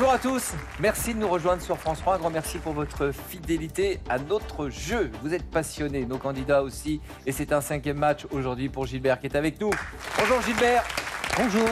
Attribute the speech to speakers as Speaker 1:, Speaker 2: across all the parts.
Speaker 1: Bonjour à tous, merci de nous rejoindre sur France 3. Un grand merci pour votre fidélité à notre jeu. Vous êtes passionnés, nos candidats aussi. Et c'est un 5e match aujourd'hui pour Gilbert qui est avec nous. Bonjour Gilbert.
Speaker 2: Bonjour.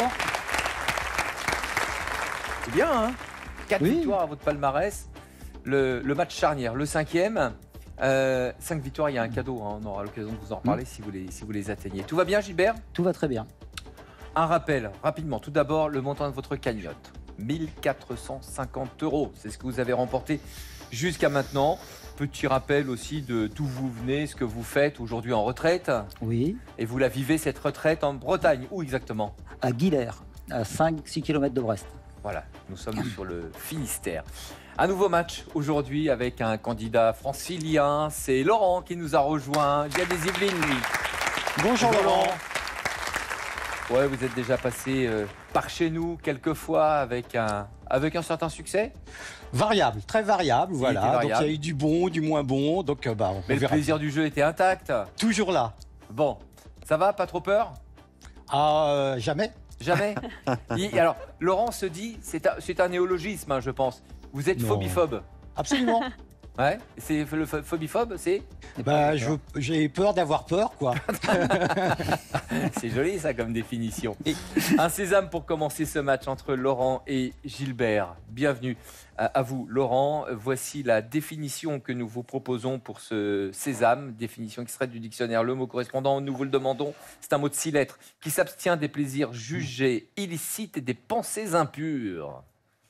Speaker 1: C'est bien, hein? 4 victoires à votre palmarès. Le match charnière, le 5e. 5 victoires, il y a un cadeau. Hein. On aura l'occasion de vous en reparler si vous les atteignez. Tout va bien Gilbert?
Speaker 2: Tout va très bien.
Speaker 1: Un rappel, rapidement. Tout d'abord, le montant de votre cagnotte. 1450 €. C'est ce que vous avez remporté jusqu'à maintenant. Petit rappel aussi de d'où vous venez, ce que vous faites aujourd'hui en retraite.
Speaker 2: Oui.
Speaker 1: Et vous la vivez, cette retraite, en Bretagne. Où exactement?
Speaker 2: À Guilers, à 5-6 km de Brest.
Speaker 1: Voilà, nous sommes sur le Finistère. Un nouveau match aujourd'hui avec un candidat francilien. C'est Laurent qui nous a rejoint. Il y a des Yvelines, lui.
Speaker 3: Bonjour Laurent.
Speaker 1: Ouais, vous êtes déjà passé par chez nous quelques fois avec un certain succès.
Speaker 3: Variable, très variable, voilà.
Speaker 1: variable.
Speaker 3: Donc il y a eu du bon, du moins bon. Donc on
Speaker 1: Mais le
Speaker 3: verra.
Speaker 1: plaisir du jeu était intact.
Speaker 3: Toujours là.
Speaker 1: Bon, ça va, pas trop peur?
Speaker 3: Ah, jamais.
Speaker 1: Jamais. Alors, Laurent se dit, c'est un néologisme, hein, je pense. Vous êtes
Speaker 3: Non.
Speaker 1: phobiphobe.
Speaker 3: Absolument.
Speaker 1: Ouais. C'est le phobiphobe, c'est
Speaker 3: J'ai peur d'avoir peur, quoi.
Speaker 1: c'est joli ça comme définition. Un sésame pour commencer ce match entre Laurent et Gilbert. Bienvenue à vous, Laurent. Voici la définition que nous vous proposons pour ce sésame. Définition extraite du dictionnaire Le Mot correspondant. Nous vous le demandons. C'est un mot de 6 lettres qui s'abstient des plaisirs jugés illicites et des pensées impures.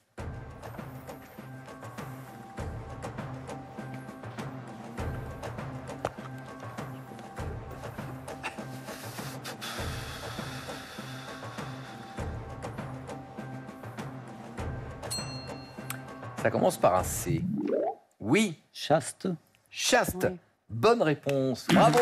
Speaker 1: Ça commence par un C. Oui.
Speaker 2: Chaste.
Speaker 1: Chaste.
Speaker 4: Oui.
Speaker 1: Bonne réponse. Bravo.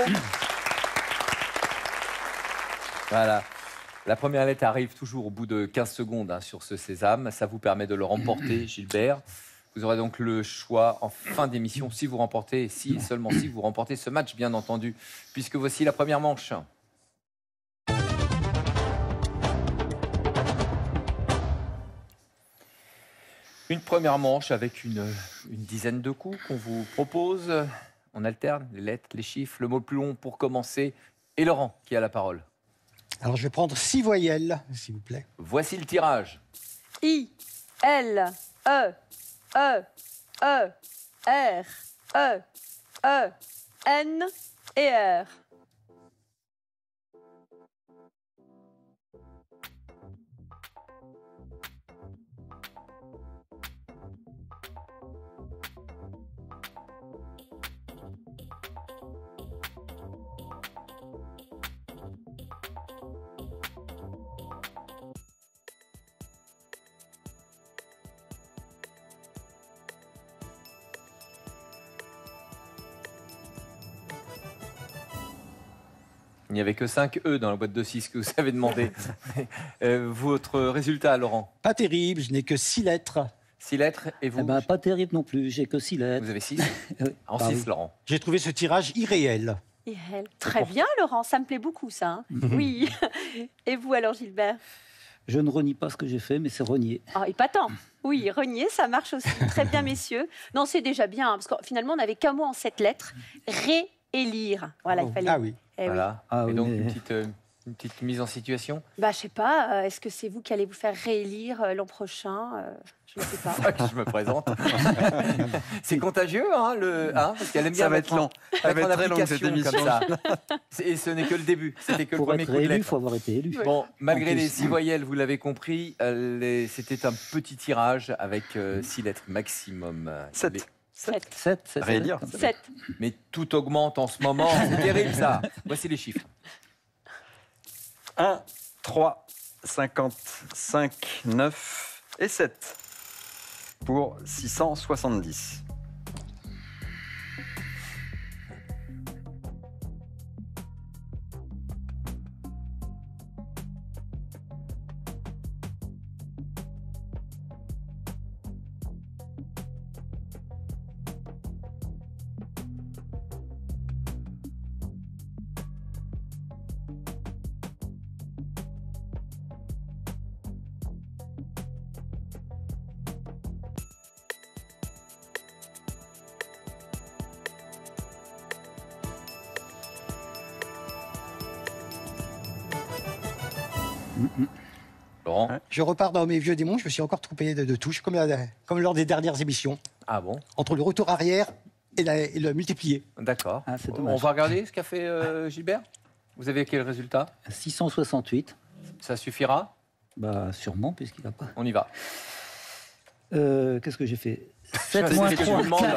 Speaker 1: Voilà. La première lettre arrive toujours au bout de 15 secondes hein, sur ce sésame. Ça vous permet de le remporter, Gilbert. Vous aurez donc le choix en fin d'émission si vous remportez, et si et seulement si vous remportez ce match, bien entendu. Puisque voici la première manche. Une première manche avec une dizaine de coups qu'on vous propose. On alterne les lettres, les chiffres, le mot le plus long pour commencer. Et Laurent qui a la parole.
Speaker 3: Alors je vais prendre 6 voyelles, s'il vous plaît.
Speaker 1: Voici le tirage.
Speaker 4: I, L, E, E, E, R, E, E, N et R.
Speaker 1: Il n'y avait que 5 E dans la boîte de 6 que vous avez demandé. Votre résultat, Laurent?
Speaker 3: Pas terrible, je n'ai que 6 lettres.
Speaker 1: 6 lettres et vous?
Speaker 2: Eh ben, pas terrible non plus, j'ai que 6 lettres.
Speaker 1: Vous avez 6?
Speaker 2: Oui.
Speaker 1: En
Speaker 2: Bah
Speaker 1: 6,
Speaker 2: oui.
Speaker 1: Laurent.
Speaker 3: J'ai trouvé ce tirage irréel.
Speaker 4: Et elle. Très bien, Laurent, ça me plaît beaucoup, ça. Hein. Oui. Et vous, alors, Gilbert?
Speaker 2: Je ne renie pas ce que j'ai fait, mais c'est renier.
Speaker 4: Ah, épatant. Oui, renier, ça marche aussi. Très bien, messieurs. Non, c'est déjà bien, hein, parce que finalement, on n'avait qu'un mot en 7 lettres. Réélire. Voilà, il fallait.
Speaker 3: Ah oui.
Speaker 4: Eh oui.
Speaker 1: Voilà.
Speaker 2: Ah
Speaker 1: et
Speaker 2: oui,
Speaker 1: donc,
Speaker 2: mais-
Speaker 1: une petite mise en situation.
Speaker 4: Bah, je sais pas, est-ce que c'est vous qui allez vous faire réélire l'an prochain Je ne sais pas.
Speaker 1: Pas que je me présente. C'est contagieux, hein, parce qu'elle aime bien
Speaker 5: Ça va
Speaker 1: mettre
Speaker 5: être long. Ça va
Speaker 1: en
Speaker 5: être très long, cette
Speaker 1: application
Speaker 5: émission.
Speaker 1: comme ça. Et ce n'est que le début. C'était que le
Speaker 2: Pour
Speaker 1: premier
Speaker 2: être
Speaker 1: coup de
Speaker 2: élu, il
Speaker 1: lettre.
Speaker 2: faut avoir été élu.
Speaker 1: Bon, malgré
Speaker 2: En plus.
Speaker 1: les 6 voyelles, vous l'avez compris, c'était un petit tirage avec 6 lettres maximum.
Speaker 5: 7.
Speaker 1: Les-
Speaker 4: 7.
Speaker 2: 7,
Speaker 5: Réélire.
Speaker 4: 7.
Speaker 1: Mais tout augmente en ce moment. C'est terrible, ça. Voici les chiffres.
Speaker 5: 1, 3, 55, 9 et 7 pour 670.
Speaker 1: Laurent?
Speaker 3: Je repars dans mes vieux démons, je me suis encore trompé de touche, comme lors des dernières émissions.
Speaker 1: Ah bon?
Speaker 3: Entre le retour arrière et le multiplié.
Speaker 1: D'accord.
Speaker 2: Ah, c'est dommage.
Speaker 1: On va regarder ce qu'a fait Gilbert. Vous avez quel résultat?
Speaker 2: 668.
Speaker 1: Ça suffira?
Speaker 2: Bah, sûrement, puisqu'il n'a pas.
Speaker 1: On y va.
Speaker 2: Qu'est-ce que j'ai fait 7
Speaker 1: C'est
Speaker 2: moins
Speaker 1: ce que je
Speaker 2: 3,
Speaker 1: vous demande.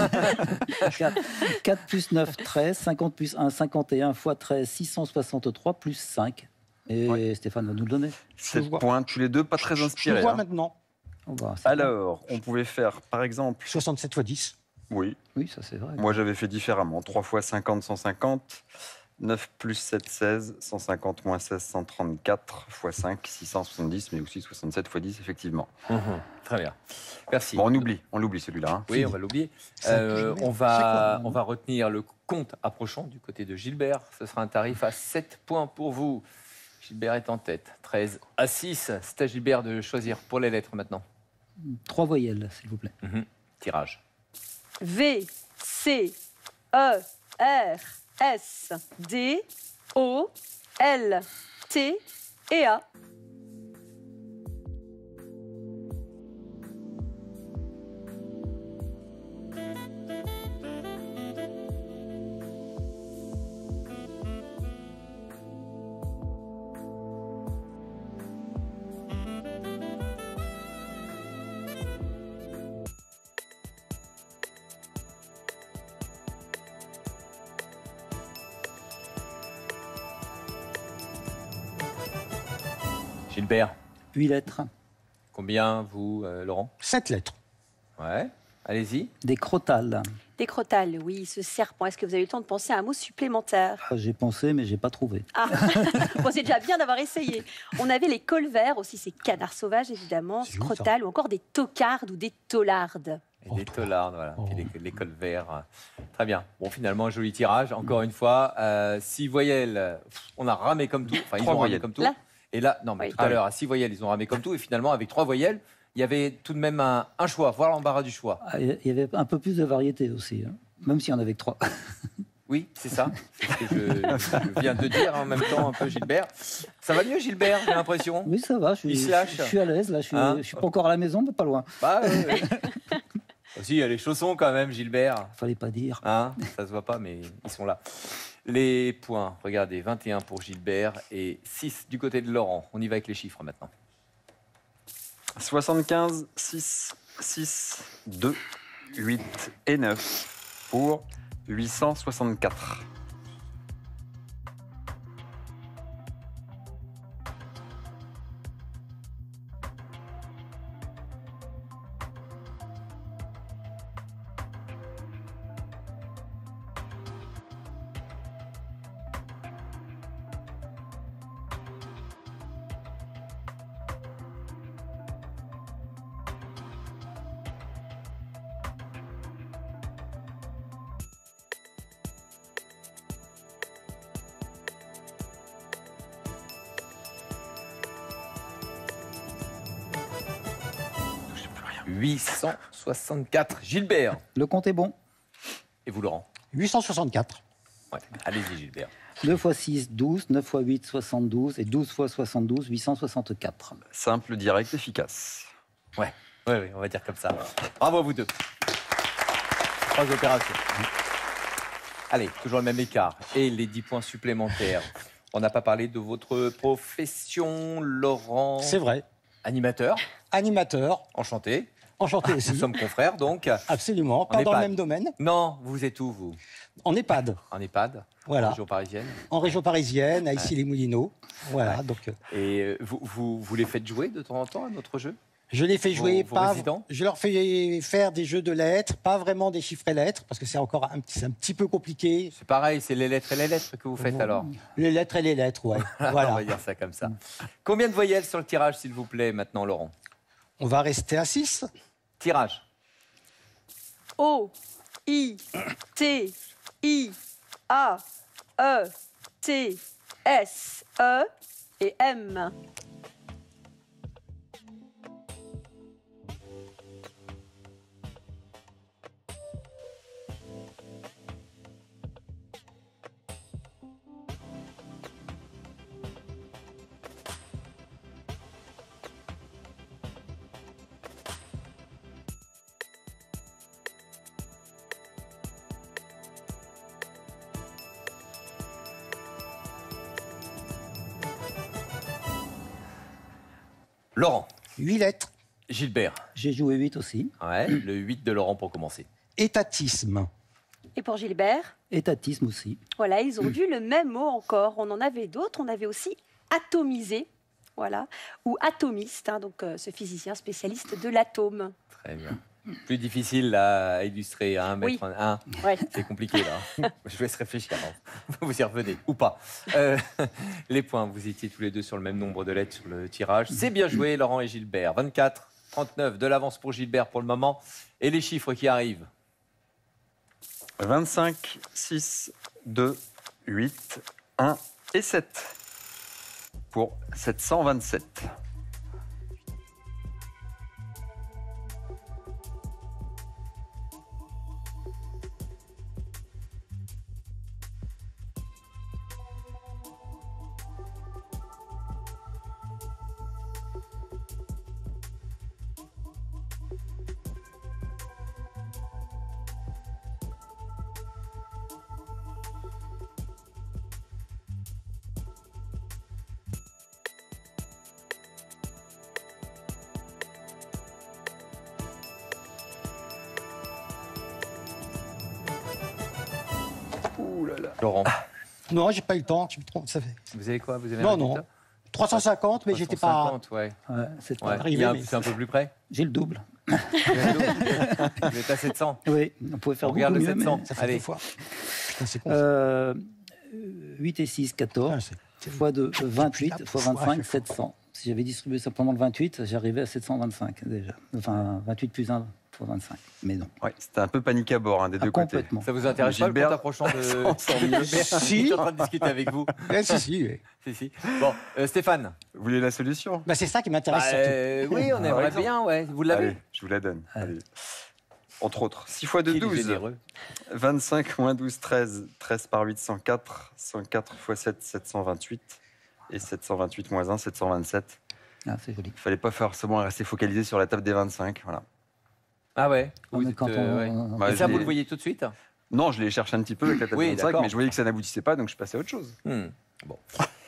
Speaker 2: 4 plus 9, 13. 50 plus 1, 51 fois 13, 663 plus 5. Et Stéphane va nous le donner.
Speaker 5: 7
Speaker 3: vois.
Speaker 5: points, tous les deux, pas très
Speaker 3: Je le
Speaker 5: inspirés.
Speaker 3: vois
Speaker 5: hein.
Speaker 3: maintenant.
Speaker 2: Oh, bah, c'est
Speaker 5: Alors, on pouvait faire, par exemple,
Speaker 3: 67 fois 10.
Speaker 5: oui,
Speaker 2: bon. Oui, ça c'est vrai.
Speaker 5: moi j'avais fait différemment. 3 fois 50, 150. 9 plus 7, 16. 150 moins 16, 134. Fois 5, 670. Mais aussi 67 fois 10, effectivement.
Speaker 1: Très bien. Merci.
Speaker 5: Bon, on l'oublie celui-là. hein.
Speaker 1: Oui, on va l'oublier.
Speaker 3: Gilbert.
Speaker 1: On
Speaker 3: Chaque fois.
Speaker 1: va retenir le compte approchant du côté de Gilbert. Ce sera un tarif à 7 points pour vous. Gilbert est en tête. 13 à 6. C'est à Gilbert de choisir pour les lettres maintenant.
Speaker 2: 3 voyelles, s'il vous plaît.
Speaker 1: Tirage.
Speaker 4: V, C, E, R, S, D, O, L, T et A.
Speaker 1: Gilbert,
Speaker 2: 8 lettres.
Speaker 1: combien vous, Laurent?
Speaker 3: 7 lettres.
Speaker 1: Ouais, allez-y.
Speaker 2: Des crotales.
Speaker 4: Des crotales, oui, ce serpent. Est-ce que vous avez eu le temps de penser à un mot supplémentaire?
Speaker 2: Ah, j'ai pensé, mais j'ai pas trouvé.
Speaker 4: Ah, bon, c'est déjà bien d'avoir essayé. On avait les colverts, aussi ces canards sauvages, évidemment,
Speaker 3: C'est joli, ça.
Speaker 4: crotales, ou encore des tocardes ou des taulardes.
Speaker 1: Et des taulardes, voilà.
Speaker 3: Oh.
Speaker 1: Puis l'école vert. Très bien. Bon, finalement, un joli tirage. Encore une fois, 6 voyelles. On a ramé comme tout. Enfin, ils
Speaker 5: 3
Speaker 1: ont ramé
Speaker 5: voyelles.
Speaker 1: comme tout.
Speaker 4: Là.
Speaker 1: Et là, non, mais
Speaker 4: Oui.
Speaker 1: tout à l'heure, à 6 voyelles, ils ont ramé comme tout. Et finalement, avec 3 voyelles, il y avait tout de même un choix, voire l'embarras du choix.
Speaker 2: Ah, il y avait un peu plus de variété aussi, hein. Même s'il y en avait que 3.
Speaker 1: Oui, c'est ça. C'est ce que je viens de dire en même temps, un peu, Gilbert. Ça va mieux, Gilbert, j'ai l'impression.
Speaker 2: Oui, ça va,
Speaker 1: Il se lâche.
Speaker 2: je suis à l'aise, là. Je
Speaker 1: Hein
Speaker 2: suis pas encore à la maison, mais pas loin.
Speaker 1: Bah, aussi, il y a les chaussons quand même, Gilbert.
Speaker 2: Fallait pas dire.
Speaker 1: Hein, ça se voit pas, mais ils sont là. Les points, regardez, 21 pour Gilbert et 6 du côté de Laurent. On y va avec les chiffres maintenant.
Speaker 5: 75, 6, 6, 2, 8 et 9 pour 864.
Speaker 1: « 864. Gilbert.
Speaker 2: Le compte est bon.
Speaker 1: Et vous, Laurent?
Speaker 3: 864.
Speaker 1: Ouais. Allez-y, Gilbert.
Speaker 2: 2 x 6, 12. 9 x 8, 72. Et 12 x 72, 864.
Speaker 5: Simple, direct, efficace.
Speaker 1: Ouais, on va dire comme ça. Bravo à vous deux. 3 opérations. Allez, toujours le même écart. Et les 10 points supplémentaires. On n'a pas parlé de votre profession, Laurent.
Speaker 3: C'est vrai.
Speaker 1: Animateur,
Speaker 3: Animateur,
Speaker 1: enchanté.
Speaker 3: enchanté
Speaker 1: Nous
Speaker 3: aussi.
Speaker 1: sommes confrères, donc.
Speaker 3: Absolument. Pas
Speaker 1: En
Speaker 3: dans le
Speaker 1: EHPAD.
Speaker 3: même domaine.
Speaker 1: Non, vous êtes où, vous?
Speaker 3: En EHPAD.
Speaker 1: En EHPAD,
Speaker 3: Voilà.
Speaker 1: région parisienne.
Speaker 3: En région parisienne, à Issy-les-Moulineaux. Voilà. Donc,
Speaker 1: Et vous les faites jouer de temps en temps à notre jeu?
Speaker 3: je les fais jouer
Speaker 1: Vos
Speaker 3: pas.
Speaker 1: résidents
Speaker 3: Je leur fais faire des jeux de lettres, pas vraiment des chiffres et lettres, parce que c'est encore c'est un petit peu compliqué.
Speaker 1: C'est pareil, c'est les lettres et les lettres que vous faites alors.
Speaker 3: Les lettres et les lettres, ouais.
Speaker 1: On
Speaker 3: Voilà.
Speaker 1: va dire ça comme ça. Combien de voyelles sur le tirage, s'il vous plaît, maintenant, Laurent?
Speaker 3: On va rester à 6.
Speaker 1: Tirage.
Speaker 4: O, I, T, I, A, E, T, S, E et M.
Speaker 1: Laurent,
Speaker 3: 8 lettres.
Speaker 1: Gilbert.
Speaker 2: J'ai joué 8 aussi.
Speaker 1: Ouais, le 8 de Laurent pour commencer.
Speaker 3: Étatisme.
Speaker 4: Et pour Gilbert,
Speaker 2: Étatisme aussi.
Speaker 4: voilà, ils ont vu le même mot encore. On en avait d'autres. On avait aussi atomisé, voilà, ou atomiste, hein, donc ce physicien spécialiste de l'atome.
Speaker 1: Très bien. Plus difficile là, à illustrer, hein,
Speaker 4: Oui.
Speaker 1: mettre un.
Speaker 4: Ouais.
Speaker 1: C'est compliqué là. Je vous laisse réfléchir. Hein. Vous y revenez ou pas. Les points, vous étiez tous les deux sur le même nombre de lettres sur le tirage. C'est bien joué, Laurent et Gilbert. 24, 39, de l'avance pour Gilbert pour le moment. Et les chiffres qui arrivent.
Speaker 5: 25, 6, 2, 8, 1 et 7 pour 727. Ouh là là.
Speaker 1: Laurent,
Speaker 3: Non, j'ai pas eu le temps. Tu me trompes, ça fait...
Speaker 1: vous avez quoi? Vous avez
Speaker 3: Non,
Speaker 1: un
Speaker 3: non.
Speaker 1: résultat
Speaker 3: 350, mais j'étais pas.
Speaker 1: 350, ouais.
Speaker 2: Ouais, c'est
Speaker 1: Ouais.
Speaker 3: arrivé, mais-
Speaker 1: C'est un peu plus près.
Speaker 2: J'ai le double.
Speaker 1: Vous êtes à 700.
Speaker 2: Oui, on pouvait faire
Speaker 1: On regarde
Speaker 2: beaucoup
Speaker 1: le
Speaker 2: mieux.
Speaker 1: 700.
Speaker 3: Ça fait
Speaker 1: Allez.
Speaker 3: 2 fois. Putain, c'est con.
Speaker 2: Mais... 8 et 6, 14.
Speaker 3: Ah, c'est-
Speaker 2: Fois 2, 28.
Speaker 3: Depuis
Speaker 2: Fois
Speaker 3: la fois,
Speaker 2: 25,
Speaker 3: ouais.
Speaker 2: 700. Si j'avais distribué simplement le 28, j'arrivais à 725 déjà. Enfin, 28 plus 1 fois 25. Mais non.
Speaker 5: Ouais, c'était un peu panique à bord, hein, des
Speaker 2: Ah,
Speaker 5: deux côtés.
Speaker 2: complètement.
Speaker 1: Ça vous intéresse pas le
Speaker 5: Gilbert,
Speaker 1: compte approchant de Gilbert
Speaker 3: Si.
Speaker 1: Je suis en train de discuter avec vous.
Speaker 3: Ouais, si, si. Oui.
Speaker 1: Si, si. Bon, Stéphane.
Speaker 5: Vous voulez la solution?
Speaker 3: Bah, c'est ça qui m'intéresse
Speaker 1: Bah,
Speaker 3: surtout.
Speaker 1: oui, on aimerait
Speaker 5: exemple.
Speaker 1: bien, ouais. Vous l'avez?
Speaker 5: Allez, je vous la donne.
Speaker 2: Allez.
Speaker 5: Allez. Entre autres, 6 fois 2,
Speaker 1: Qu'il est
Speaker 5: 12.
Speaker 1: généreux.
Speaker 5: 25 moins 12, 13. 13 par 8, 104. 104 fois 7, 728. Et 728 moins 1, 727.
Speaker 2: Ah, c'est joli.
Speaker 5: Il fallait pas forcément rester focalisé sur la table des 25. Voilà.
Speaker 1: Ah ouais.
Speaker 2: Non,
Speaker 1: Vous
Speaker 2: mais
Speaker 1: êtes,
Speaker 2: quand
Speaker 1: ouais.
Speaker 5: Bah,
Speaker 1: Et ça,
Speaker 5: je
Speaker 1: vous
Speaker 5: l'ai-
Speaker 1: le voyez tout de suite?
Speaker 5: Non, je l'ai cherché un petit peu avec la table
Speaker 1: Oui,
Speaker 5: 25,
Speaker 1: d'accord.
Speaker 5: mais je voyais que ça n'aboutissait pas, donc je passais à autre chose.
Speaker 1: Bon.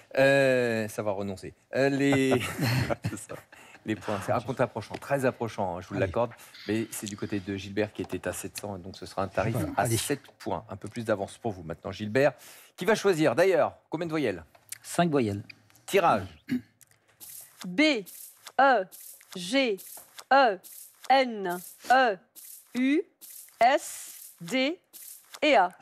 Speaker 1: Ça va renoncer. Les...
Speaker 5: C'est ça.
Speaker 1: les points, c'est un compte approchant, très approchant, hein, je vous
Speaker 3: Allez.
Speaker 1: l'accorde. Mais c'est du côté de Gilbert qui était à 700, et donc ce sera un tarif
Speaker 3: Voilà,
Speaker 1: à
Speaker 3: allez.
Speaker 1: 7 points. Un peu plus d'avance pour vous maintenant, Gilbert. Qui va choisir d'ailleurs combien de voyelles?
Speaker 2: 5 voyelles.
Speaker 1: Tirage.
Speaker 4: B, E, G, E, N, E, U, S, D et A.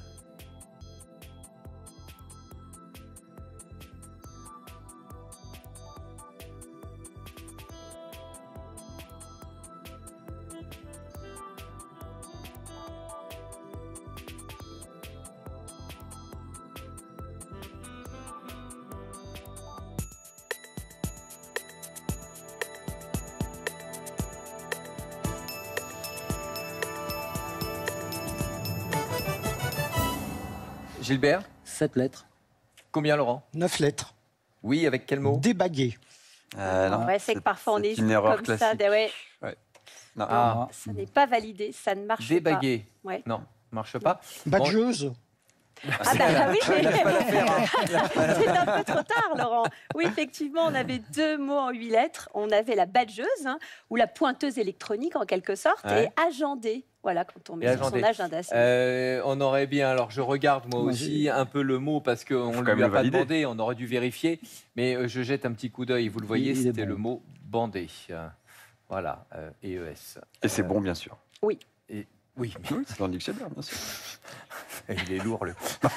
Speaker 1: Gilbert,
Speaker 2: 7 lettres.
Speaker 1: combien Laurent?
Speaker 3: 9 lettres.
Speaker 1: Oui, avec quel mot?
Speaker 3: Débagué.
Speaker 5: Non,
Speaker 4: Ouais, c'est que parfois on
Speaker 5: c'est
Speaker 4: hésite
Speaker 5: une erreur
Speaker 4: comme
Speaker 5: classique.
Speaker 4: ça. Ouais,
Speaker 5: Non.
Speaker 1: Ah,
Speaker 4: ça n'est pas validé, ça ne marche pas.
Speaker 1: débagué.
Speaker 4: Ouais.
Speaker 1: Non, marche pas.
Speaker 3: Badgeuse.
Speaker 4: Ah bah oui,
Speaker 1: On lâche pas l'affaire, hein.
Speaker 4: c'est un peu trop tard, Laurent. Oui, effectivement, on avait 2 mots en 8 lettres. On avait la badgeuse, hein, ou la pointeuse électronique en quelque sorte,
Speaker 1: Ouais.
Speaker 4: et agendé. Voilà, quand on met
Speaker 1: Et
Speaker 4: sur son
Speaker 1: agendé.
Speaker 4: agenda. c'est-
Speaker 1: On aurait bien, alors je regarde moi
Speaker 2: Moi,
Speaker 1: aussi un peu le mot parce qu'on
Speaker 5: Faut
Speaker 1: ne
Speaker 5: quand
Speaker 1: lui
Speaker 5: même
Speaker 1: a
Speaker 5: le
Speaker 1: pas
Speaker 5: valider.
Speaker 1: demandé, on aurait dû vérifier, mais je jette un petit coup d'œil, vous le voyez,
Speaker 2: Il est
Speaker 1: c'était
Speaker 2: bon.
Speaker 1: le mot bandé. Voilà, EES.
Speaker 5: Et c'est bon, bien sûr.
Speaker 1: Oui, mais
Speaker 5: Oui, c'est dans le dictionnaire, bien sûr.
Speaker 1: il est lourd le.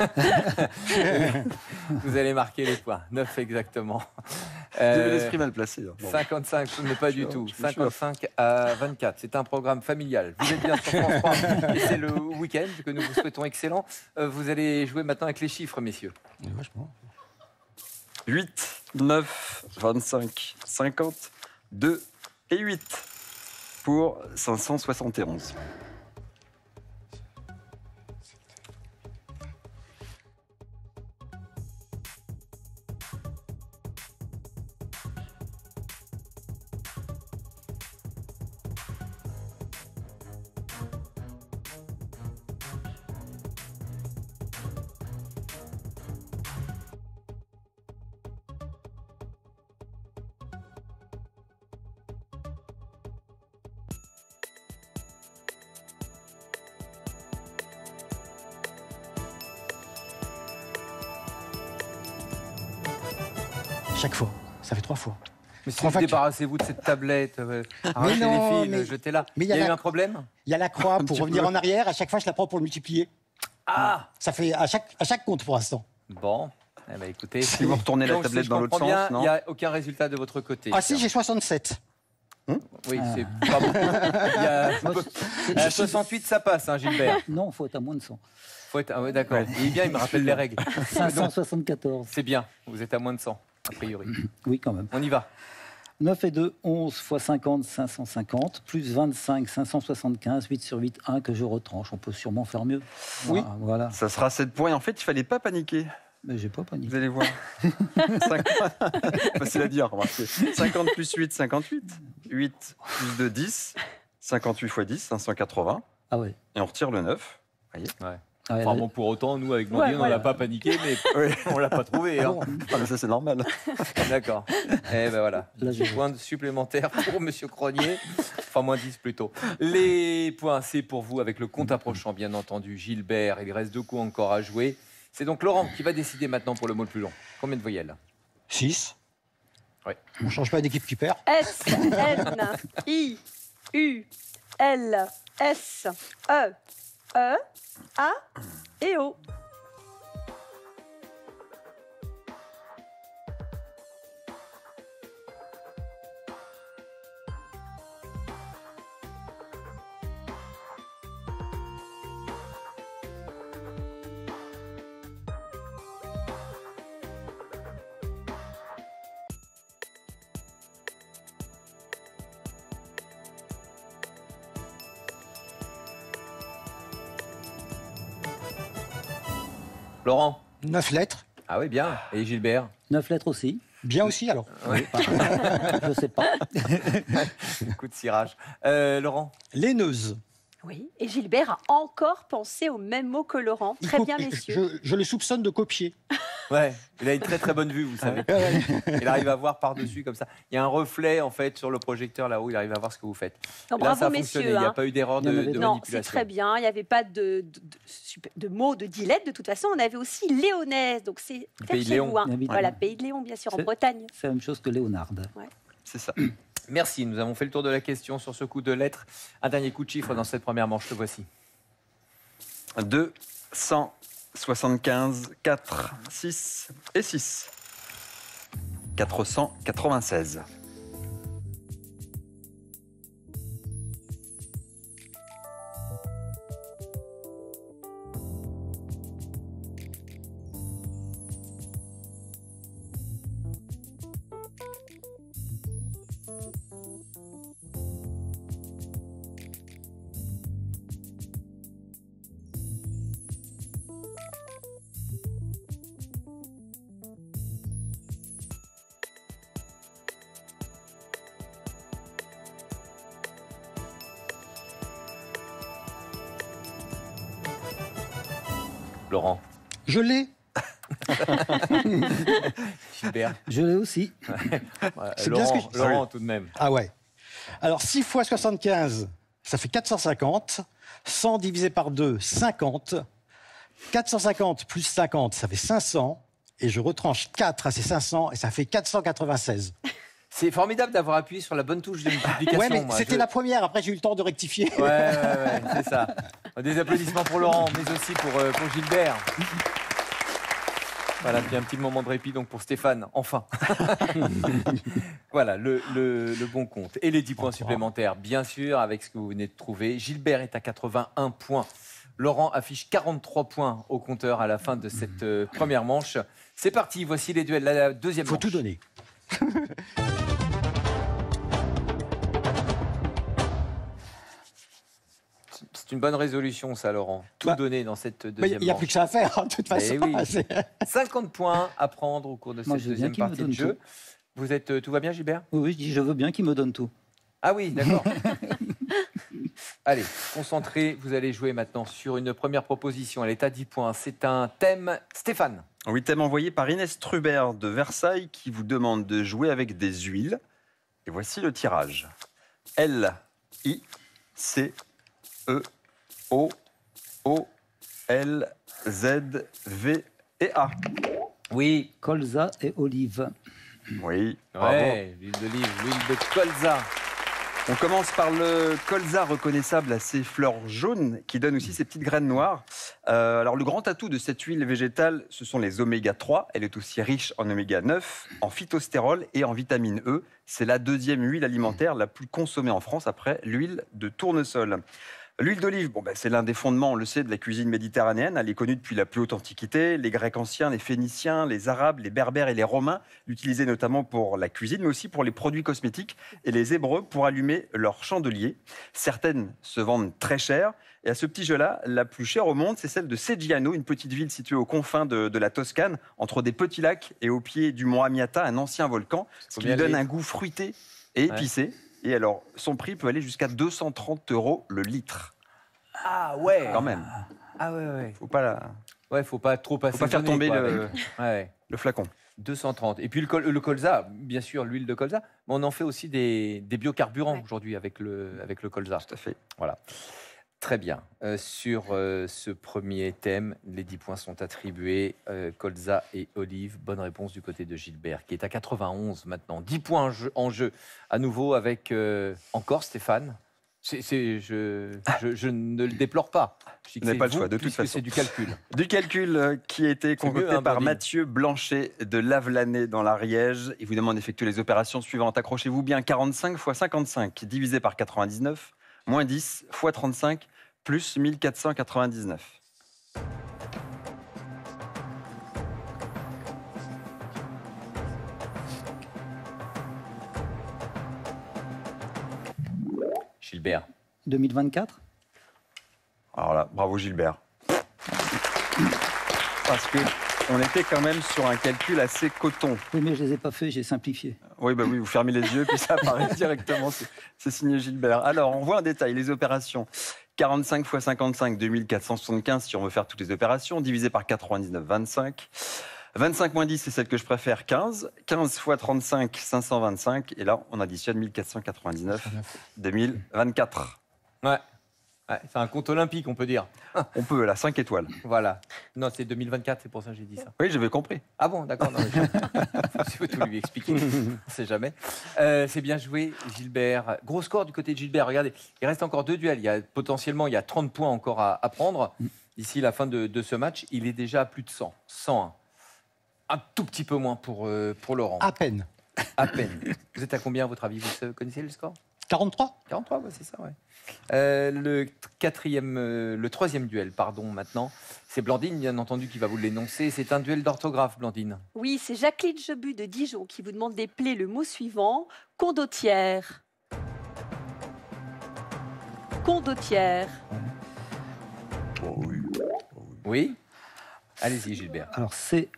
Speaker 1: Vous allez marquer les points, 9 exactement.
Speaker 5: Vous avez l'esprit mal placé. Hein. Bon.
Speaker 1: 55, mais pas du
Speaker 5: Je suis
Speaker 1: tout.
Speaker 5: sûr.
Speaker 1: 55 à 24. C'est un programme familial. Vous êtes bien sur France 3 et c'est le week-end que nous vous souhaitons excellent. Vous allez jouer maintenant avec les chiffres, messieurs.
Speaker 5: 8, 9, 25, 50, 2 et 8 pour 571.
Speaker 3: chaque fois. Ça fait 3 fois.
Speaker 1: Mais si
Speaker 3: Trois
Speaker 1: vous
Speaker 3: factures.
Speaker 1: débarrassez-vous de cette tablette, arrachez
Speaker 3: non,
Speaker 1: les fils,
Speaker 3: mais-
Speaker 1: jetez-la.
Speaker 3: mais
Speaker 1: Il y a
Speaker 3: il y a
Speaker 1: eu
Speaker 3: la-
Speaker 1: un problème?
Speaker 3: Il y a la croix
Speaker 5: Un
Speaker 3: pour
Speaker 5: petit
Speaker 3: revenir
Speaker 5: peu.
Speaker 3: en arrière. À chaque fois, je la prends pour le multiplier.
Speaker 1: Ah
Speaker 3: Ça fait à chaque compte pour l'instant.
Speaker 1: Bon, eh ben, écoutez.
Speaker 5: Si vous retournez la
Speaker 1: Donc,
Speaker 5: tablette
Speaker 1: si je
Speaker 5: dans l'autre
Speaker 1: comprends bien,
Speaker 5: sens, non?
Speaker 1: il n'y a aucun résultat de votre côté.
Speaker 3: Ah si, j'ai 67.
Speaker 1: Oui, c'est pas beaucoup. Il y a,
Speaker 2: Moi,
Speaker 1: à 68, ça passe, hein, Gilbert.
Speaker 2: Non, il faut être à moins de 100.
Speaker 1: Faut être... Ah ouais, d'accord. Il est bien, il me rappelle les règles.
Speaker 2: 574.
Speaker 1: C'est bien, vous êtes à moins de 100, a priori.
Speaker 2: Oui, quand même.
Speaker 1: On y va.
Speaker 2: 9 et 2, 11 x 50, 550. Plus 25, 575. 8 sur 8, 1 que je retranche. On peut sûrement faire mieux.
Speaker 3: Oui.
Speaker 2: Voilà.
Speaker 5: Ça sera 7 points. Et en fait, il fallait pas paniquer.
Speaker 2: Mais j'ai pas paniqué.
Speaker 5: Vous allez voir. 50... Facile à dire, remarquez. 50 plus 8, 58. 8 plus 2, 10. 58 x 10, 580.
Speaker 2: Ah ouais.
Speaker 5: Et on retire le 9.
Speaker 2: Ah ouais,
Speaker 1: Enfin
Speaker 2: là-
Speaker 1: bon, pour autant, nous, avec Blondine,
Speaker 4: Ouais,
Speaker 1: on
Speaker 4: voilà.
Speaker 1: n'a pas paniqué, mais on l'a pas trouvé. Hein.
Speaker 5: Ah, mais ça, c'est normal.
Speaker 1: D'accord. Eh ben voilà.
Speaker 2: Là, je-
Speaker 1: Point supplémentaire pour Monsieur Cronier. Enfin, moins 10 plutôt. Les points, c'est pour vous, avec le compte approchant, bien entendu. Gilbert, il reste 2 coups encore à jouer. C'est donc Laurent qui va décider maintenant pour le mot le plus long. Combien de voyelles?
Speaker 3: 6.
Speaker 1: Ouais.
Speaker 3: On ne change pas d'équipe qui perd.
Speaker 4: S, N, I, U, L, S, E, E, A et O.
Speaker 1: Laurent?
Speaker 3: 9 lettres.
Speaker 1: Ah oui, bien. Et Gilbert?
Speaker 2: 9 lettres aussi.
Speaker 3: Bien aussi, alors.
Speaker 2: Je sais pas.
Speaker 1: Coup de cirage. Laurent?
Speaker 3: Laineuse.
Speaker 4: Oui, et Gilbert a encore pensé au même mot que Laurent.
Speaker 3: Il
Speaker 4: Très
Speaker 3: copie-
Speaker 4: bien, messieurs.
Speaker 3: Je le soupçonne de copier.
Speaker 1: Ouais, il a une très très bonne vue, vous savez. Il arrive à voir par-dessus comme ça. Il y a un reflet en fait sur le projecteur là-haut, il arrive à voir ce que vous faites.
Speaker 4: Non,
Speaker 1: Et là, ça
Speaker 4: bravo,
Speaker 1: a fonctionné,
Speaker 4: messieurs.
Speaker 1: il n'y a
Speaker 4: hein.
Speaker 1: pas eu d'erreur
Speaker 2: Il y en
Speaker 1: de,
Speaker 2: avait
Speaker 1: de
Speaker 2: deux.
Speaker 4: Non,
Speaker 1: manipulation.
Speaker 4: c'est très bien. Il n'y avait pas de mots de dilette. De toute façon, on avait aussi léonaise. Donc, c'est
Speaker 1: Le
Speaker 4: près
Speaker 1: pays
Speaker 4: de
Speaker 1: de
Speaker 4: chez
Speaker 1: Léon.
Speaker 4: vous, hein.
Speaker 2: Évidemment.
Speaker 4: Voilà, pays de Léon, bien sûr, en
Speaker 2: C'est-
Speaker 4: Bretagne.
Speaker 2: C'est la même chose que Léonard.
Speaker 5: C'est ça.
Speaker 1: Merci, nous avons fait le tour de la question sur ce coup de lettres. Un dernier coup de chiffre dans cette première manche, le voici.
Speaker 5: 275, 4, 6 et 6. 496.
Speaker 1: Laurent?
Speaker 3: Je l'ai.
Speaker 1: Gilbert?
Speaker 2: Je l'ai aussi.
Speaker 3: C'est bien ce que
Speaker 1: Laurent, tout de même.
Speaker 3: Ah ouais. Alors 6 fois 75, ça fait 450. 100 divisé par 2, 50. 450 plus 50, ça fait 500. Et je retranche 4 à ces 500 et ça fait 496.
Speaker 1: C'est formidable d'avoir appuyé sur la bonne touche de multiplication.
Speaker 3: Ouais, mais
Speaker 1: moi.
Speaker 3: c'était la première. Après, j'ai eu le temps de rectifier.
Speaker 1: Ouais, c'est ça. Des applaudissements pour Laurent, mais aussi pour Gilbert. Voilà, puis un petit moment de répit donc pour Stéphane, enfin. Voilà, le bon compte. Et les 10 points supplémentaires, bien sûr, avec ce que vous venez de trouver. Gilbert est à 81 points. Laurent affiche 43 points au compteur à la fin de cette première manche. C'est parti, voici les duels, la deuxième
Speaker 3: Il faut
Speaker 1: manche.
Speaker 3: tout donner.
Speaker 1: C'est une bonne résolution, ça, Laurent. Tout
Speaker 3: Bah,
Speaker 1: donner dans cette
Speaker 3: Mais
Speaker 1: deuxième
Speaker 3: il n'y a
Speaker 1: manche.
Speaker 3: plus que ça à faire, hein, de toute façon.
Speaker 1: Eh oui.
Speaker 3: C'est-
Speaker 1: 50 points à prendre au cours de
Speaker 2: Moi,
Speaker 1: cette
Speaker 2: je veux bien
Speaker 1: deuxième
Speaker 2: qu'il me
Speaker 1: partie de
Speaker 2: donne
Speaker 1: jeu.
Speaker 2: tout.
Speaker 1: Vous êtes, tout va bien, Gilbert?
Speaker 2: Oui, oui, je dis, je veux bien qu'il me donne tout.
Speaker 1: Ah oui, d'accord. Allez, concentrez. Vous allez jouer maintenant sur une première proposition. Elle est à 10 points. C'est un thème. Stéphane.
Speaker 5: Oui, thème envoyé par Inès Trubert de Versailles qui vous demande de jouer avec des huiles. Et voici le tirage. L, I, C, E, O, O, L, Z, V et A.
Speaker 1: Oui.
Speaker 2: Colza et olive.
Speaker 5: Oui, bravo.
Speaker 1: Ouais, l'huile d'olive, l'huile de colza.
Speaker 5: On commence par le colza reconnaissable à ses fleurs jaunes qui donnent aussi ses petites graines noires. Alors le grand atout de cette huile végétale, ce sont les oméga 3. Elle est aussi riche en oméga 9, en phytostérol et en vitamine E. C'est la deuxième huile alimentaire la plus consommée en France après l'huile de tournesol. L'huile d'olive, c'est l'un des fondements, on le sait, de la cuisine méditerranéenne. Elle est connue depuis la plus haute antiquité. Les Grecs anciens, les Phéniciens, les Arabes, les Berbères et les Romains l'utilisaient notamment pour la cuisine, mais aussi pour les produits cosmétiques et les Hébreux pour allumer leurs chandeliers. Certaines se vendent très cher. Et à ce petit jeu-là, la plus chère au monde, c'est celle de Seggiano, une petite ville située aux confins de la Toscane, entre des petits lacs et au pied du mont Amiata, un ancien volcan, ce qui lui donne un goût fruité et épicé. Ouais. Et alors, son prix peut aller jusqu'à 230 € le litre.
Speaker 1: Ah ouais.
Speaker 5: Quand même.
Speaker 1: Ah ouais.
Speaker 5: Faut pas
Speaker 1: faut pas trop passer.
Speaker 5: Faut pas faire tomber le flacon.
Speaker 1: 230. Et puis le colza, bien sûr, l'huile de colza, mais on en fait aussi des biocarburants aujourd'hui avec le colza.
Speaker 5: Tout à fait.
Speaker 1: Voilà. Très bien. Sur ce premier thème, les 10 points sont attribués. Colza et olive. Bonne réponse du côté de Gilbert, qui est à 91 maintenant. 10 points en jeu. À nouveau avec encore Stéphane. Je ne le déplore pas.
Speaker 5: Vous n'avez pas le choix, de toute façon.
Speaker 1: C'est du calcul.
Speaker 5: Du calcul qui a été concocté par Mathieu Blanchet de Lavelanet dans l'Ariège. Il vous demande d'effectuer les opérations suivantes. Accrochez-vous bien, 45 x 55 divisé par 99, moins 10 x 35, plus 1499.
Speaker 1: Gilbert.
Speaker 2: 2024 ?
Speaker 5: Alors là, bravo Gilbert. Parce qu'on était quand même sur un calcul assez coton.
Speaker 2: Oui, mais je ne les ai pas faits, j'ai simplifié.
Speaker 5: Oui, vous fermez les yeux, puis ça apparaît directement. C'est signé Gilbert. Alors, on voit en détail les opérations. 45 x 55, 2475, si on veut faire toutes les opérations. Divisé par 99, 25. 25 moins 10, c'est celle que je préfère, 15. 15 x 35, 525. Et là, on additionne 1499, 2024.
Speaker 1: Ouais, c'est un compte olympique, on peut dire.
Speaker 5: On peut, là, 5 étoiles.
Speaker 1: Voilà. Non, c'est 2024, c'est pour ça que j'ai dit ça.
Speaker 5: Oui, j'avais compris.
Speaker 1: Ah bon, d'accord. Je veux tout lui expliquer. On ne sait jamais. C'est bien joué, Gilbert. Gros score du côté de Gilbert. Regardez, il reste encore 2 duels. Il y a 30 points encore à prendre. D'ici la fin de ce match, il est déjà à plus de 100. 101. Un tout petit peu moins pour Laurent.
Speaker 3: À peine.
Speaker 1: À peine. Vous êtes à combien, à votre avis? Vous connaissez le score?
Speaker 3: 43.
Speaker 1: 43, c'est ça, ouais. Le troisième duel, maintenant. C'est Blandine, bien entendu, qui va vous l'énoncer. C'est un duel d'orthographe, Blandine.
Speaker 4: Oui, c'est Jacqueline Jebus de Dijon qui vous demande d'épeler le mot suivant. Condottière. Condottière.
Speaker 1: Oui. Allez-y, Gilbert.
Speaker 2: Alors,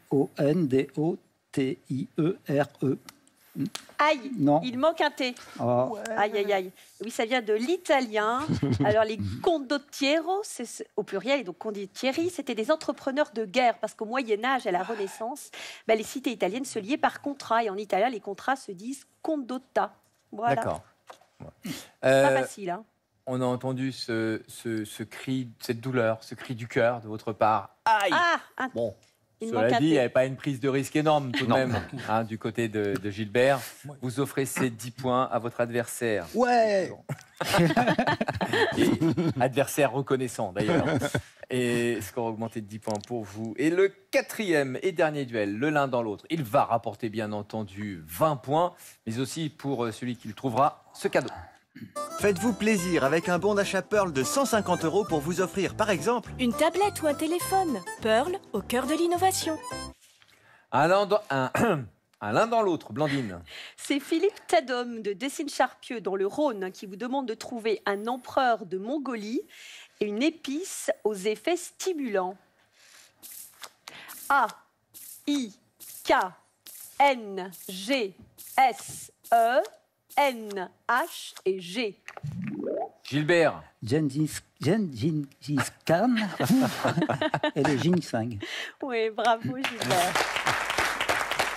Speaker 2: C-O-N-D-O-T-I-E-R-E.
Speaker 4: Aïe,
Speaker 2: non.
Speaker 4: Il manque un T.
Speaker 2: Oh.
Speaker 4: Aïe. Oui, ça vient de l'italien. Alors, les condottiero, c'est au pluriel, et donc condottieri, c'était des entrepreneurs de guerre, parce qu'au Moyen-Âge et à la Renaissance, les cités italiennes se liaient par contrat, et en italien, les contrats se disent condotta. Voilà.
Speaker 1: D'accord.
Speaker 4: Pas facile, hein.
Speaker 1: On a entendu ce cri, cette douleur, ce cri du cœur de votre part. Aïe. Bon. Cela dit, il n'y avait pas une prise de risque énorme tout de même du côté de Gilbert. Vous offrez ces 10 points à votre adversaire.
Speaker 3: Ouais.
Speaker 1: Et adversaire reconnaissant d'ailleurs. Et score augmenté de 10 points pour vous. Et le quatrième et dernier duel, le l'un dans l'autre. Il va rapporter bien entendu 20 points, mais aussi pour celui qui le trouvera, ce cadeau.
Speaker 6: Faites-vous plaisir avec un bon d'achat Pearl de 150 € pour vous offrir, par exemple,
Speaker 7: une tablette ou un téléphone. Pearl, au cœur de l'innovation.
Speaker 1: Un l'un dans l'autre, Blandine.
Speaker 4: C'est Philippe Tadom de Dessines-Charpieu dans le Rhône qui vous demande de trouver un empereur de Mongolie et une épice aux effets stimulants. A, I, K, N, G, S, E, N, H et G.
Speaker 1: Gilbert.
Speaker 2: Gengis Khan et le ginseng.
Speaker 4: Oui, bravo Gilbert.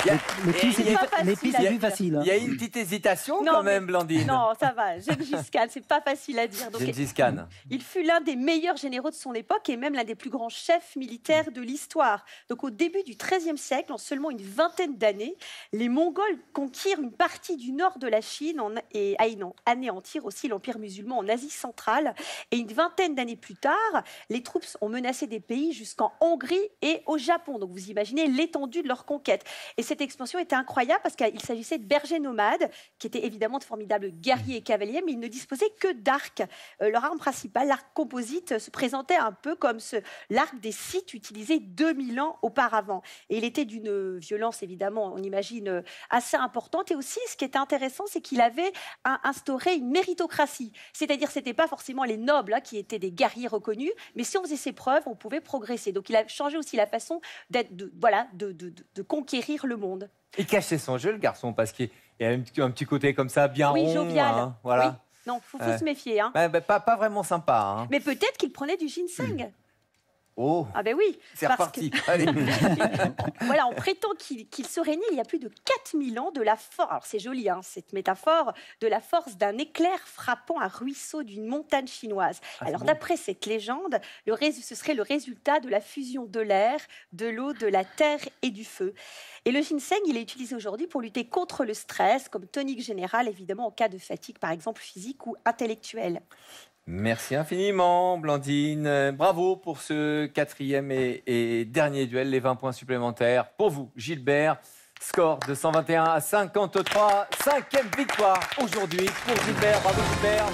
Speaker 2: L'épice
Speaker 4: C'est pas facile
Speaker 2: l'épice
Speaker 4: à
Speaker 2: est plus
Speaker 4: dire.
Speaker 2: facile.
Speaker 1: Il y a une petite hésitation
Speaker 4: Non,
Speaker 1: quand
Speaker 4: mais-
Speaker 1: même, Blandine.
Speaker 4: Non, ça va. Gengis Khan, c'est pas facile à dire. Donc,
Speaker 1: Gengis Khan.
Speaker 4: il fut l'un des meilleurs généraux de son époque et même l'un des plus grands chefs militaires de l'histoire. Donc, au début du XIIIe siècle, en seulement une vingtaine d'années, les Mongols conquirent une partie du nord de la Chine et anéantirent aussi l'Empire musulman en Asie centrale. Et une vingtaine d'années plus tard, les troupes ont menacé des pays jusqu'en Hongrie et au Japon. Donc, vous imaginez l'étendue de leur conquête. Et cette expansion était incroyable parce qu'il s'agissait de bergers nomades qui étaient évidemment de formidables guerriers et cavaliers, mais ils ne disposaient que d'arcs. Leur arme principale, l'arc composite, se présentait un peu comme l'arc des Scythes utilisé 2000 ans auparavant. Et il était d'une violence, évidemment, on imagine, assez importante. Et aussi, ce qui était intéressant, c'est qu'il avait instauré une méritocratie. C'est-à-dire, ce n'était pas forcément les nobles qui étaient des guerriers reconnus, mais si on faisait ses preuves, on pouvait progresser. Donc, il a changé aussi la façon de conquérir le monde.
Speaker 1: Il cachait son jeu, le garçon, parce qu'il y a un petit côté comme ça, bien
Speaker 4: Oui,
Speaker 1: rond.
Speaker 4: jovial.
Speaker 1: Hein, voilà.
Speaker 4: Oui. Non, faut se méfier. Hein.
Speaker 1: Pas vraiment sympa. Hein.
Speaker 4: Mais peut-être qu'il prenait du ginseng.
Speaker 1: Oh,
Speaker 4: Ah ben oui.
Speaker 1: c'est
Speaker 4: parce
Speaker 1: reparti. Allez.
Speaker 4: Voilà, on prétend qu'il serait né il y a plus de 4000 ans de la force, alors c'est joli cette métaphore, de la force d'un éclair frappant un ruisseau d'une montagne chinoise.
Speaker 1: Ah,
Speaker 4: Alors
Speaker 1: c'est bon.
Speaker 4: d'après cette légende, ce serait le résultat de la fusion de l'air, de l'eau, de la terre et du feu. Et le ginseng, il est utilisé aujourd'hui pour lutter contre le stress, comme tonique générale, évidemment en cas de fatigue, par exemple physique ou intellectuelle.
Speaker 1: Merci infiniment, Blandine. Bravo pour ce 4e et dernier duel, les 20 points supplémentaires. Pour vous, Gilbert, score de 121 à 53. 5e victoire aujourd'hui pour Gilbert. Bravo, Gilbert.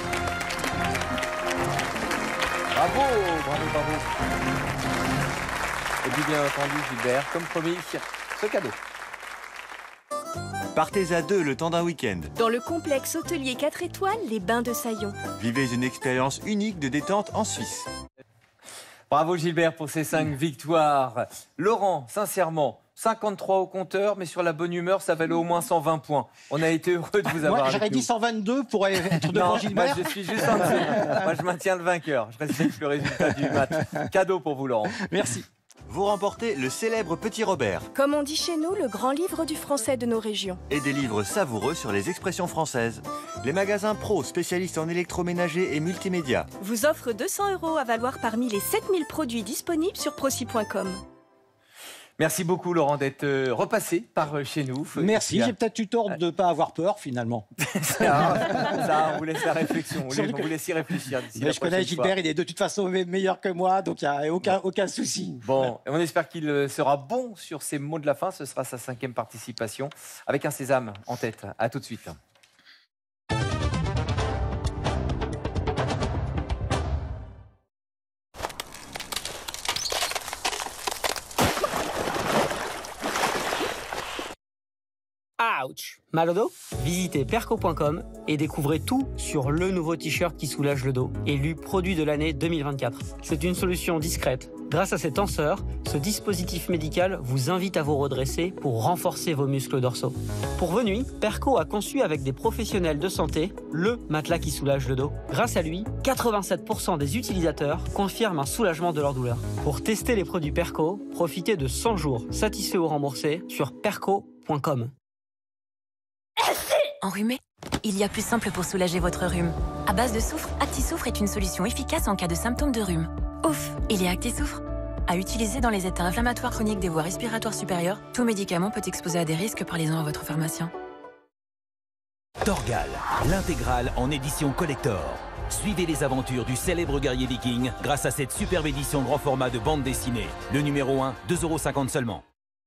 Speaker 1: Bravo. Et puis bien entendu, Gilbert, comme promis, ce cadeau.
Speaker 6: Partez à 2 le temps d'un week-end.
Speaker 7: Dans le complexe hôtelier 4 étoiles, les Bains de Saillon.
Speaker 6: Vivez une expérience unique de détente en Suisse.
Speaker 1: Bravo Gilbert pour ces 5 victoires. Laurent, sincèrement, 53 au compteur, mais sur la bonne humeur, ça valait au moins 120 points. On a été heureux de vous avoir
Speaker 3: Moi,
Speaker 1: avec
Speaker 3: j'aurais
Speaker 1: nous.
Speaker 3: dit 122 pour être devant
Speaker 1: Non, moi
Speaker 3: Gilbert.
Speaker 1: je suis juste en dessous. Moi je maintiens le vainqueur. Je respecte le résultat du match. Cadeau pour vous Laurent.
Speaker 3: Merci.
Speaker 6: Vous remportez le célèbre Petit Robert
Speaker 7: Comme on dit chez nous, le grand livre du français de nos régions.
Speaker 6: et des livres savoureux sur les expressions françaises. Les magasins pro spécialistes en électroménager et multimédia.
Speaker 7: Vous offre 200 € à valoir parmi les 7000 produits disponibles sur proci.com.
Speaker 1: Merci beaucoup Laurent d'être repassé par chez nous.
Speaker 3: Merci, j'ai peut-être eu tort de ne pas avoir peur finalement.
Speaker 1: Ça, on vous laisse la réflexion. On vous laisse y réfléchir. d'ici la
Speaker 3: Mais je connais
Speaker 1: prochaine fois.
Speaker 3: Gilbert, il est de toute façon meilleur que moi, donc il n'y a aucun souci.
Speaker 1: Bon, on espère qu'il sera bon sur ces mots de la fin. Ce sera sa 5e participation avec un sésame en tête. À tout de suite.
Speaker 8: Ouch! Mal au dos? Visitez perco.com et découvrez tout sur le nouveau t-shirt qui soulage le dos, élu produit de l'année 2024. C'est une solution discrète. Grâce à ces tenseurs, ce dispositif médical vous invite à vous redresser pour renforcer vos muscles dorsaux. Pour vos nuits, Perco a conçu avec des professionnels de santé le matelas qui soulage le dos. Grâce à lui, 87% des utilisateurs confirment un soulagement de leur douleur. Pour tester les produits Perco, profitez de 100 jours satisfaits ou remboursés sur perco.com.
Speaker 9: Enrhumé? Il y a plus simple pour soulager votre rhume. À base de soufre, ActiSoufre est une solution efficace en cas de symptômes de rhume. Ouf, il y a ActiSoufre. À utiliser dans les états inflammatoires chroniques des voies respiratoires supérieures, tout médicament peut exposer à des risques, parlez-en à votre pharmacien.
Speaker 10: Torgal, l'intégrale en édition collector. Suivez les aventures du célèbre guerrier viking grâce à cette superbe édition grand format de bande dessinée. Le numéro 1, 2,50 € seulement.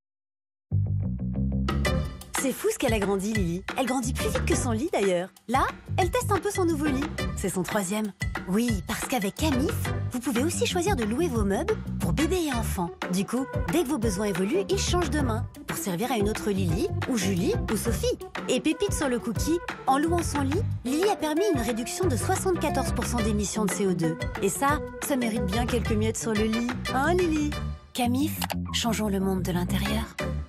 Speaker 11: C'est fou ce qu'elle a grandi, Lily. Elle grandit plus vite que son lit, d'ailleurs. Là, elle teste un peu son nouveau lit. C'est son 3e. Oui, parce qu'avec Camif, vous pouvez aussi choisir de louer vos meubles pour bébé et enfant. Du coup, dès que vos besoins évoluent, ils changent de main pour servir à une autre Lily, ou Julie, ou Sophie. Et pépite sur le cookie, en louant son lit, Lily a permis une réduction de 74% d'émissions de CO2. Et ça mérite bien quelques miettes sur le lit. Hein, Lily? Camif, changeons le monde de l'intérieur.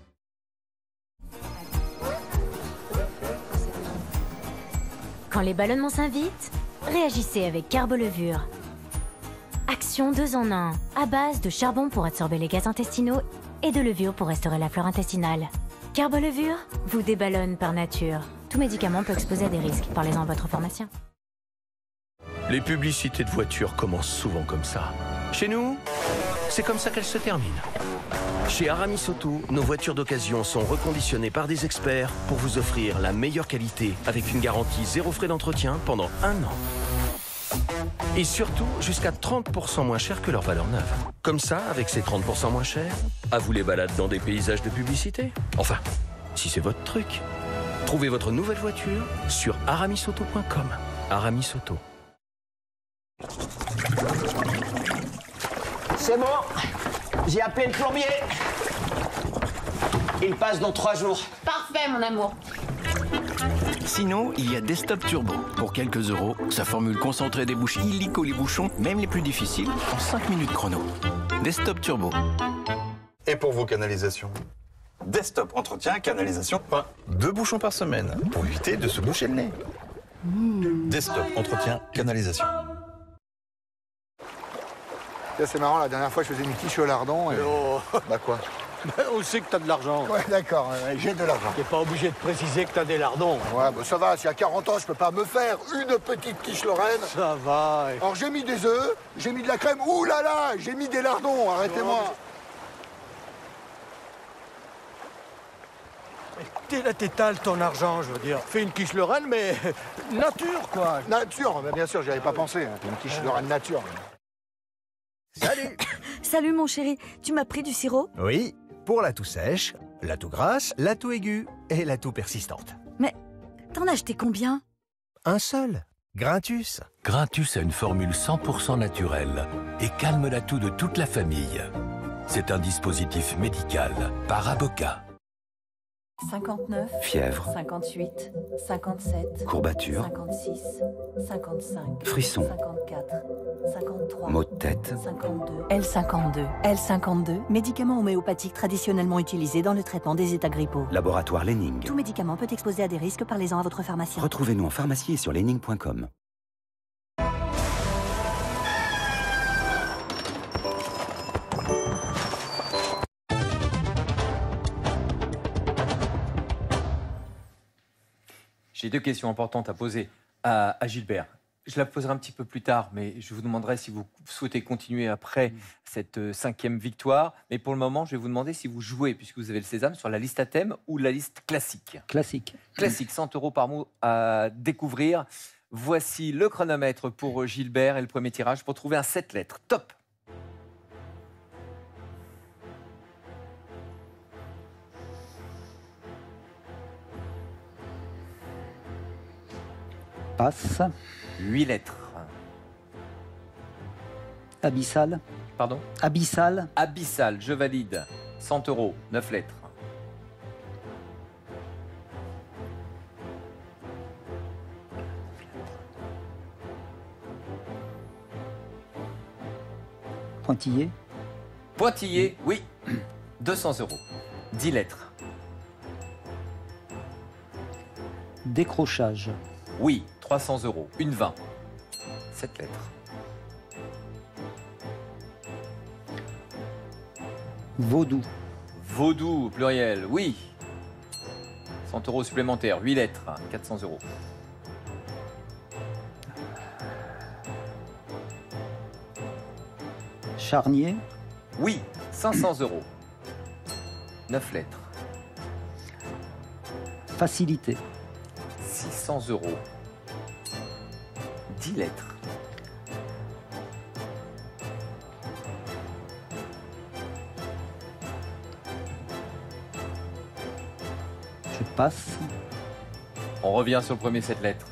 Speaker 12: Quand les ballonnements s'invitent, réagissez avec Carbolevure. Action 2 en 1, à base de charbon pour absorber les gaz intestinaux et de levure pour restaurer la flore intestinale. Carbolevure vous déballonne par nature. Tout médicament peut exposer à des risques. Parlez-en à votre pharmacien.
Speaker 13: Les publicités de voitures commencent souvent comme ça. Chez nous, c'est comme ça qu'elles se terminent. Chez Aramis Auto, nos voitures d'occasion sont reconditionnées par des experts pour vous offrir la meilleure qualité avec une garantie 0 frais d'entretien pendant 1 an. Et surtout, jusqu'à 30% moins cher que leur valeur neuve. Comme ça, avec ces 30% moins cher, à vous les balades dans des paysages de publicité. Enfin, si c'est votre truc. Trouvez votre nouvelle voiture sur aramisauto.com. Aramis Auto.
Speaker 14: C'est bon, j'ai appelé le plombier. Il passe dans 3 jours.
Speaker 15: Parfait, mon amour.
Speaker 16: Sinon, il y a Desktop Turbo. Pour quelques euros, sa formule concentrée débouche illico les bouchons, même les plus difficiles, en 5 minutes chrono. Desktop Turbo.
Speaker 17: Et pour vos canalisations? Desktop Entretien Canalisation. 2 bouchons par semaine pour éviter de se boucher le nez. Desktop Entretien Canalisation.
Speaker 18: C'est marrant, la dernière fois je faisais une quiche au lardon et...
Speaker 19: Oh.
Speaker 18: Bah quoi?
Speaker 19: On sait que t'as de l'argent.
Speaker 18: Ouais, d'accord, j'ai de l'argent.
Speaker 19: T'es pas obligé de préciser que t'as des lardons.
Speaker 18: Ouais, bah ça va, si à 40 ans je peux pas me faire une petite quiche Lorraine.
Speaker 19: Ça va.
Speaker 18: Alors j'ai mis des œufs, j'ai mis de la crème, ouh là là, j'ai mis des lardons, arrêtez-moi.
Speaker 19: T'es là, t'étales ton argent, je veux dire. Fais une quiche Lorraine, mais nature, quoi.
Speaker 18: Nature, bah, bien sûr, j'y avais pas pensé. Une quiche Lorraine nature.
Speaker 11: Salut. Salut mon chéri, tu m'as pris du sirop?
Speaker 6: Oui, pour la toux sèche, la toux grasse, la toux aiguë et la toux persistante.
Speaker 11: Mais t'en as acheté combien?
Speaker 6: Un seul, Grintus.
Speaker 10: Grintus a une formule 100% naturelle et calme la toux de toute la famille. C'est un dispositif médical par Avocat.
Speaker 20: 59,
Speaker 21: fièvre,
Speaker 20: 58, 57,
Speaker 21: courbature,
Speaker 20: 56, 55,
Speaker 21: frisson,
Speaker 20: 54, 53,
Speaker 21: maux de tête,
Speaker 20: 52. L52. L52, médicament homéopathique traditionnellement utilisé dans le traitement des états grippaux.
Speaker 21: laboratoire Lenning.
Speaker 20: Tout médicament peut exposer à des risques, parlez-en à votre pharmacien.
Speaker 21: Retrouvez-nous en pharmacie et sur lenning.com.
Speaker 1: J'ai 2 questions importantes à poser à Gilbert. Je la poserai un petit peu plus tard, mais je vous demanderai si vous souhaitez continuer après cette 5e victoire. Mais pour le moment, je vais vous demander si vous jouez, puisque vous avez le sésame, sur la liste à thème ou la liste classique.
Speaker 2: Classique.
Speaker 1: Classique, 100 € par mot à découvrir. Voici le chronomètre pour Gilbert et le premier tirage pour trouver un 7 lettres. Top!
Speaker 2: Passe.
Speaker 1: 8 lettres.
Speaker 2: Abyssal.
Speaker 1: Pardon?
Speaker 2: Abyssal.
Speaker 1: Abyssal, je valide. 100 €, 9 lettres.
Speaker 2: Pointillé.
Speaker 1: Pointillé, oui. 200 €. 10 lettres.
Speaker 2: Décrochage.
Speaker 1: Oui, 300 €. Une 20. 7 lettres.
Speaker 2: Vaudou.
Speaker 1: Vaudou, pluriel, oui. 100 € supplémentaires, 8 lettres, 400 €.
Speaker 2: Charnier.
Speaker 1: Oui, 500 €. 9 lettres.
Speaker 2: Facilité.
Speaker 1: 600 €. 10 lettres.
Speaker 2: Je passe.
Speaker 1: On revient sur le premier 7 lettres.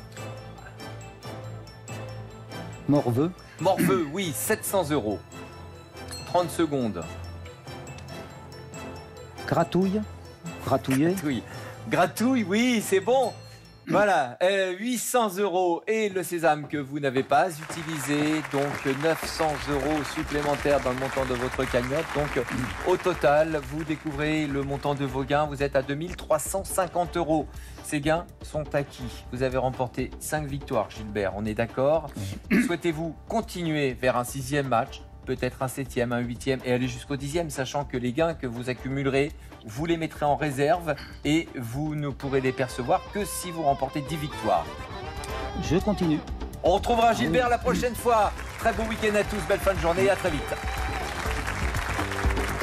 Speaker 2: Morveux.
Speaker 1: Morveux, oui, 700 €. 30 secondes.
Speaker 2: Gratouille. Gratouiller.
Speaker 1: Gratouille. Gratouille, oui, c'est bon. Voilà, 800 € et le sésame que vous n'avez pas utilisé, donc 900 € supplémentaires dans le montant de votre cagnotte. Donc au total, vous découvrez le montant de vos gains, vous êtes à 2350 €. Ces gains sont acquis. Vous avez remporté 5 victoires, Gilbert, on est d'accord? Souhaitez-vous continuer vers un 6e match? peut-être un 7e, un 8e et aller jusqu'au 10e, sachant que les gains que vous accumulerez, vous les mettrez en réserve et vous ne pourrez les percevoir que si vous remportez 10 victoires.
Speaker 2: Je continue.
Speaker 1: On retrouvera Gilbert la prochaine fois. Très bon week-end à tous, belle fin de journée, à très vite.